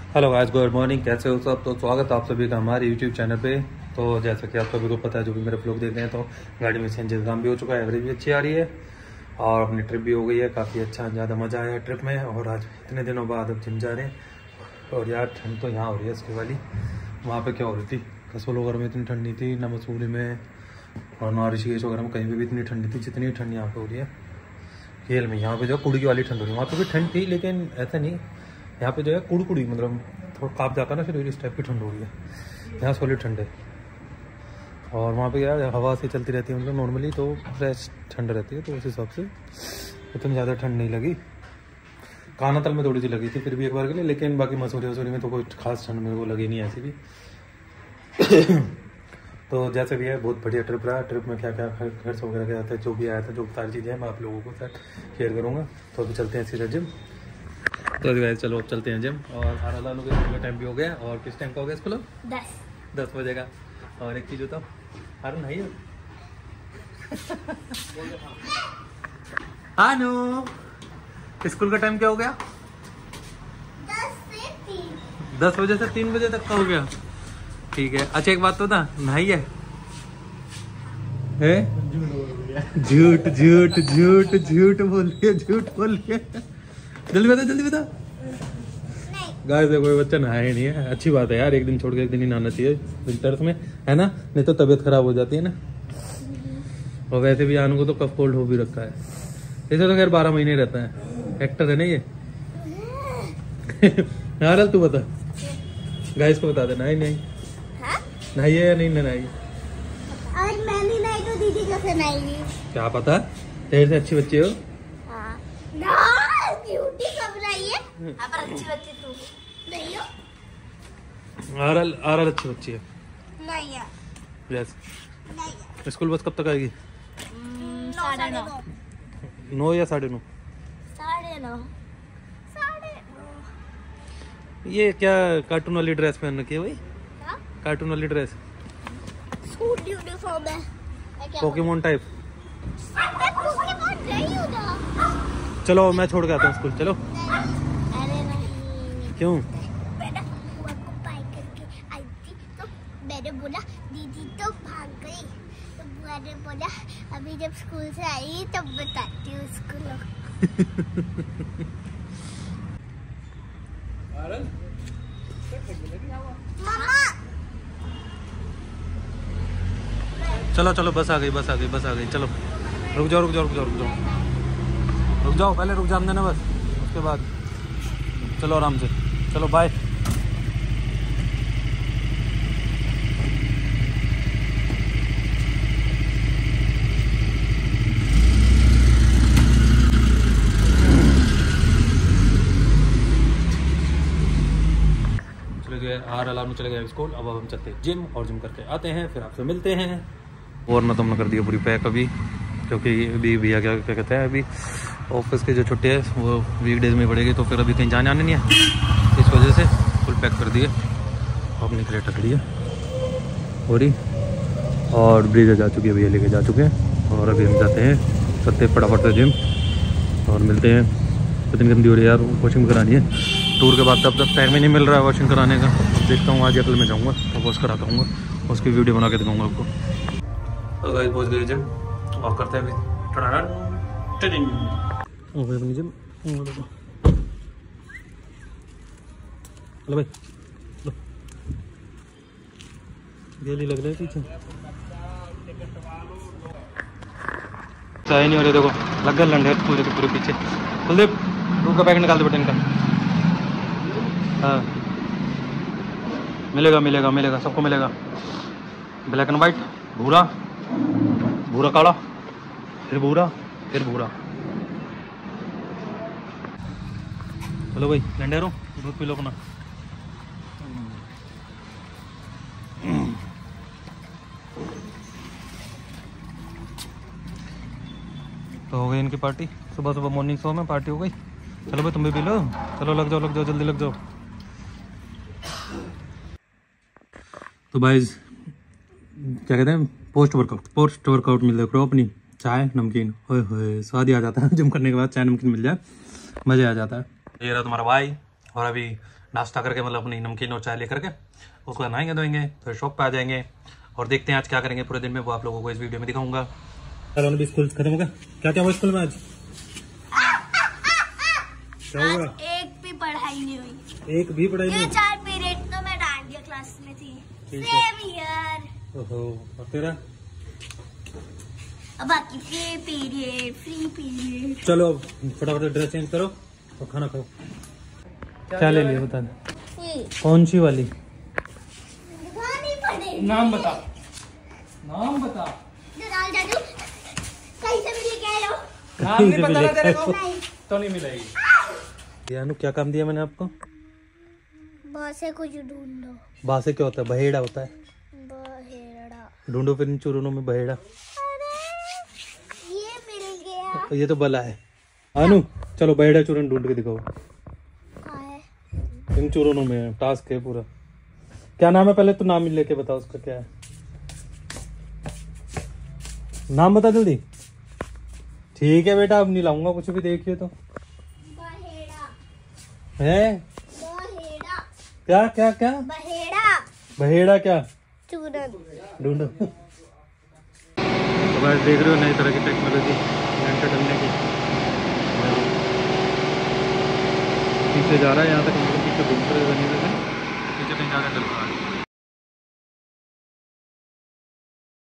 Hello guys, good morning. कैसे हो सब? तो स्वागत है आप सभी का हमारे यूट्यूब चैनल पे। तो जैसा कि आप सभी को पता है, जो भी मेरे व्लॉग देख रहे हैं, तो गाड़ी में सीएनजी काम भी हो चुका है, एवरेज भी अच्छी आ रही है और अपनी ट्रिप भी हो गई है। काफ़ी अच्छा, ज़्यादा मज़ा आया ट्रिप में। और आज इतने दिनों बाद अब जिम जा रहे हैं। और यार ठंड तो यहाँ हो रही है इसकी वाली। वहाँ पर क्या हो रही थी, कसोल वगैरह में इतनी ठंड नहीं थी, ना मसूरी में और ना ऋषिकेश वगैरह में, कहीं भी इतनी ठंडी थी जितनी ठंड यहाँ पे हो रही है खेल में। यहाँ पे जो कुड़ी वाली ठंड हो रही है, वहाँ पे भी ठंड थी लेकिन ऐसा नहीं। यहाँ पे जो है कुड़ी मतलब थोड़ा काँप जाता है ना, फिर इस टाइप की ठंड हो रही है। यहाँ सॉलिड ठंड है। और वहाँ पे यार हवा से चलती रहती है मतलब नॉर्मली, तो फ्रेश ठंड रहती है। तो उस हिसाब से इतनी ज़्यादा ठंड नहीं लगी। कानातल में थोड़ी सी लगी थी फिर भी एक बार के लिए, लेकिन बाकी मसूरी वसूरी में तो कोई खास ठंड मेरे को लगी नहीं ऐसी भी। तो जैसे भी है, बहुत बढ़िया ट्रिप रहा। ट्रिप में क्या क्या खर्च वगैरह क्या आता है, जो भी आया था, जो सारी चीज़ें मैं आप लोगों को साथ शेयर करूँगा। तो अभी चलते हैं सीधा जिम। तो गाइस चलो अब चलते हैं जिम। और आरालानु के स्कूल का टाइम भी हो गया। और किस टाइम का हो गया स्कूल? 10 बजे का। और एक चीज़ बताओ, अरे नहीं आनु, स्कूल का टाइम क्या हो गया? 10 बजे से 3 बजे तक का हो गया। ठीक है। अच्छा एक बात तो था, नहीं है झूठ झूठ झूठ झूठ बोल रही है, झूठ बोल रही है। जल्दी बता, जल्दी बता। गाइस देखो, कोई बच्चा नहाया ही नहीं है। अच्छी बात है यार, एक दिन छोड़ के एक दिन ही नहाना चाहिए विंटर्स में, है ना? नहीं तो तबीयत खराब हो जाती है ना। और वैसे भी आनू को तो कफ कोल्ड हो भी रखा है। इसे तो खैर 12 महीने रहता है। एक्टर है ना ये। यार तू बता, गाइस को बता देना। नहीं नहाइए या नहीं नहाइए? आज मैं नहीं नहाई तो दीदी कैसे नहाएगी? क्या पता, तेरे से अच्छी बच्ची हो। ना ब्यूटी कब रही है? पर अच्छी बच्ची तू नहीं हो। आरल अच्छी बच्ची है। नहीं है। यस। नहीं है। स्कूल बस कब तक आएगी? 9:30। 9 या 9:30? 9:30। ये क्या कार्टून वाली ड्रेस पहन रखी है भाई? कार्टून वाली ड्रेस, स्कूल यूनिफॉर्म है। Pokemon type. पोकेमोन नहीं होता। चलो मैं छोड़ के आता हूँ स्कूल, चलो। अरे नहीं। क्यों? मैंने बुआ को बाय करके आई थी तो मैंने बोला दीदी तो भाग गई, तो बुआ ने बोला अभी जब स्कूल से आई तब बताती हूँ उसको। मामा चलो चलो, बस आ गई, बस आ गई, बस आ गई। चलो रुक जाओ रुक जाओ रुक जाओ रुक जाओ रुक जाओ, पहले रुक जाम देना बस, उसके बाद चलो आराम से। चलो बाय। चले गए आर अलार्म चले गए स्कूल। अब हम चलते हैं जिम, और जिम करके आते हैं, फिर आपसे मिलते हैं। और मैं तुमने कर दिया पूरी पैक अभी, क्योंकि अभी भैया क्या कहते हैं, अभी ऑफिस की जो छुट्टी है वो वीकडेज में पड़ेगी, तो फिर अभी कहीं जाने आने नहीं है, इस वजह से फुल पैक कर दिए। अपनी क्रेट रख लिया और ब्रीजा जा चुकी है, भैया लेके जा चुके हैं। और अभी हम जाते हैं सत्ते फटाफट से जिम, और मिलते हैं। कितनी गंदी हो रही है यार, वॉशिंग करानी है। टूर के बाद तब तक टाइम ही नहीं मिल रहा है वॉशिंग कराने का। देखता हूँ आज या कल मैं जाऊँगा तो वॉश कराता हूँ, उसकी वीडियो बना के दिखाऊँगा आपको। तो गाइस पहुँच गए जिम, वॉक करते हैं अभी। अपनी जिम। हेलो भाई, गेली लग रही है पीछे। चाय नहीं हो रही, देखो लग गए लंडे पूरे के पूरे पीछे। कुलदीप दूध का पैकेट निकाल दे बटन का। हाँ मिलेगा मिलेगा मिलेगा, सबको मिलेगा। ब्लैक एंड वाइट, भूरा भूरा काला, फिर भूरा फिर भूरा। चलो भाई लंडेरो, दूध पी लो अपना। तो हो गई इनकी पार्टी, सुबह सुबह मॉर्निंग शो में पार्टी हो गई। चलो भाई तुम भी पी लो, चलो लग जाओ जल्दी लग जाओ। तो भाई क्या कहते हैं, पोस्ट वर्कआउट मिल रहा है अपनी चाय नमकीन, ओए होए स्वाद ही आ जाता है। जिम करने के बाद चाय नमकीन मिल जाए, मज़े आ जाता है। ये रहा तुम्हारा भाई, और अभी नाश्ता करके मतलब अपनी नमकीन और चाय लेकर के उसके बाद नहाएंगे धोएंगे, फिर शॉप पे आ जाएंगे और देखते हैं आज क्या करेंगे पूरे दिन में, वो आप लोगों को इस वीडियो में दिखाऊंगा। चलो भी स्कूल खत्म हो गया, क्या क्या हुआ स्कूल में आज? क्या हुआ? एक भी पढ़ाई नहीं हुई, एक भी पढ़ाई नहीं? 4 पीरियड तो मैं डांडिया क्लास में थी। Same year. ओहो, और तेरा? बाकी पीरियड फ्री पीरियड। चलो फटाफट ड्रेस चेंज करो और खाना खाओ। क्या ले लिया बता दे, कौन सी वाली? नाम बता, नाम बता। कहीं से भी लेके आए हो? नाम नहीं पता ना तेरे को? तो नहीं मिलेगी। यानू क्या काम दिया मैंने आपको? बाहर से कुछ ढूंढो। बाहर से क्या होता है? बहेड़ा होता है। बहेड़ा ढूंढो फिर इन चूरनों में बहेड़ा। ये मिल गया। ये तो बला है। अनु चलो बहेड़ा चूरन ढूंढ के दिखाओ। कहाँ है? इन चूरनों में टास्क है पूरा। क्या नाम है पहले तो नाम लेके बताओ उसका क्या है, नाम बता जल्दी। ठीक है बेटा अब नहीं लाऊंगा कुछ भी, देखिए तो बहेड़ा है। बहेड़ा क्या क्या क्या? बहेड़ा बहेड़ा क्या? चूरन। ढूंढो। तो बस देख रहे हो नई तरह की टेक्नोलॉजी घंटे डलने की। पीछे जा रहा है यहाँ तक, पीछे घूम रहे बनी हुए